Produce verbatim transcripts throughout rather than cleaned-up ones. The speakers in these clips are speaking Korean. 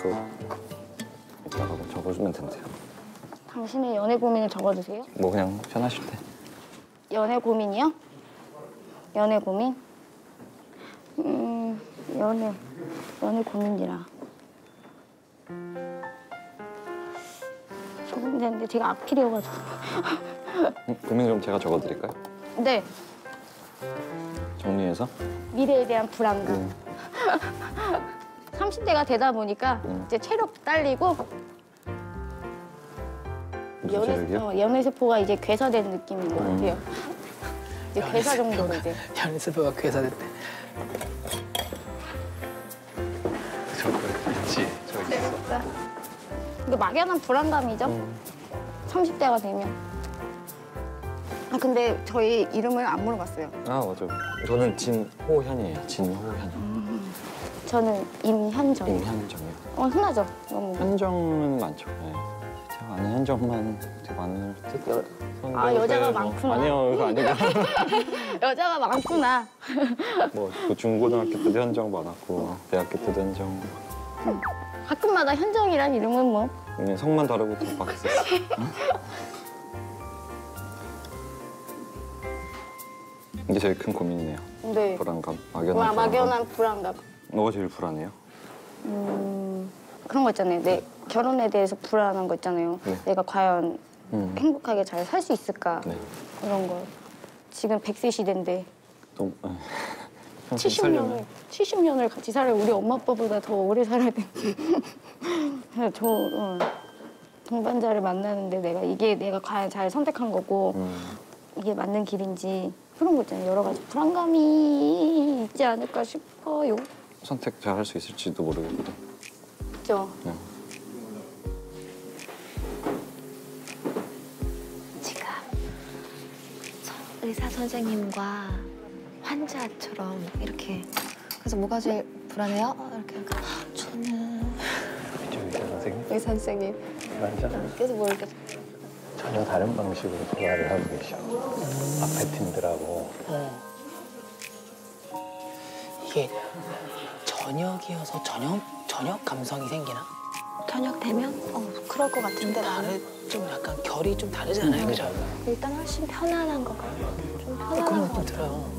또 이따가 적어주면 된대요. 당신의 연애 고민을 적어주세요. 뭐 그냥 편하실 때. 연애 고민이요? 연애 고민? 음, 연애, 연애 고민이라. 적으면 되는데 제가 앞길이어가지고. 음, 고민 좀 제가 적어드릴까요? 네. 정리해서? 미래에 대한 불안감. 음. 삼십 대가 되다 보니까 음. 이제 체력도 딸리고 무슨 연애, 체력이요? 어, 연애 세포가 이제 괴사된 느낌인 것 음. 같아요. 이제 괴사 정도로 이제. 연애 세포가 괴사됐대. 저거 있지, 저 있어. 이거 막연한 불안감이죠. 음. 삼십 대가 되면. 아 근데 저희 이름을 안 물어봤어요. 아 맞아. 저는 진호현이에요. 진호현. 저는 임현정. 임현정이요. 어 흔하죠. 너무. 현정은 많죠. 네. 제가 아는 현정만 되게 많을 듯. 여... 아 여자가 뭐. 많구나. 아니요, 그거 아니고. 여자가 많구나. 뭐 중고등학교 때도 현정 많았고 대학교 때도 현정. 음. 학교마다 현정이란 이름은 뭐. 그냥 성만 다르고 다 바뀌었어요. 이게 제일 큰 고민이네요. 네. 불안감, 막연한 와, 불안감. 막연한 불안감. 뭐가 제일 불안해요? 음 그런 거 있잖아요. 내 결혼에 대해서 불안한 거 있잖아요. 네. 내가 과연 음. 행복하게 잘 살 수 있을까? 네. 그런 거. 지금 백 세 시대인데 또 네. 칠십 년을 칠십 년을 같이 살아야 우리 엄마 아빠보다 더 오래 살아야 되는데 저 어, 동반자를 만나는데 내가 이게 내가 과연 잘 선택한 거고 음. 이게 맞는 길인지 그런 거 있잖아요. 여러 가지 불안감이 있지 않을까 싶어요. 선택 잘 할 수 있을지도 모르겠고. 그렇죠. 네. 지금 의사 선생님과 환자처럼 이렇게 그래서 뭐가 제일 불안해요? 이렇게 하니까 저는 저 의사 선생님? 의사 선생님 맞아. 계속 뭐 이렇게 전혀 다른 방식으로 대화를 하고 계셔. 앞에 팀들하고. 어. 이게 저녁이어서 저녁 저녁 감성이 생기나? 저녁 되면 어 그럴 것 같은데 나는 다른 좀 약간 결이 좀 다르잖아요, 그죠? 일단 훨씬 편안한 것 같아요. 좀 어, 편안한 그런 것 느낌 같아요. 들어요.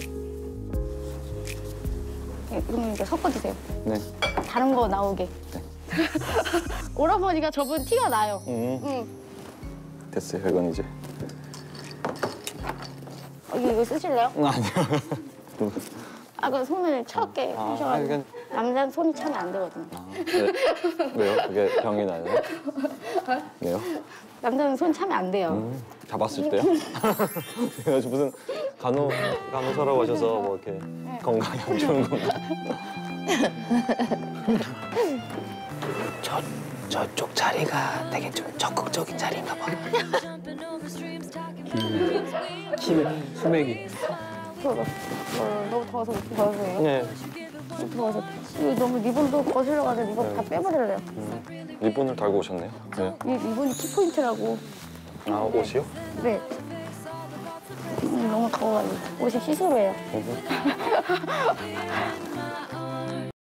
네, 그러면 이제 섞어주세요. 네. 다른 거 나오게. 네. 오라버니가 접은 티가 나요. 음. 응. 됐어요. 이건 이제. 어, 이거, 이거 쓰실래요? 음, 아니요. 아, 그 손을 차갑게 아, 하셔가지고. 이건- 남자는 손이 차면 안 되거든요. 아, 네. 왜요? 그게 병이 나요? 왜요? 남자는 손 차면 안 돼요. 음, 잡았을 때요? 그래가지고 무슨 간호 간호사라고 하셔서 뭐 이렇게 건강에 안 좋은 건가? 저 저쪽 자리가 되게 좀 적극적인 자리인가 봐. 키는 수맥이. 뭐, 뭐, 너무 더워서 못 더워서요? 네. 너무 더워서. 이거 너무 리본도 거슬려가지고 리본 다 빼버릴래요. 음, 리본을 달고 오셨네요. 네. 이 리본이 키포인트라고. 아 옷이요? 네. 음, 너무 더워가지고 옷이 시스루해요. 음.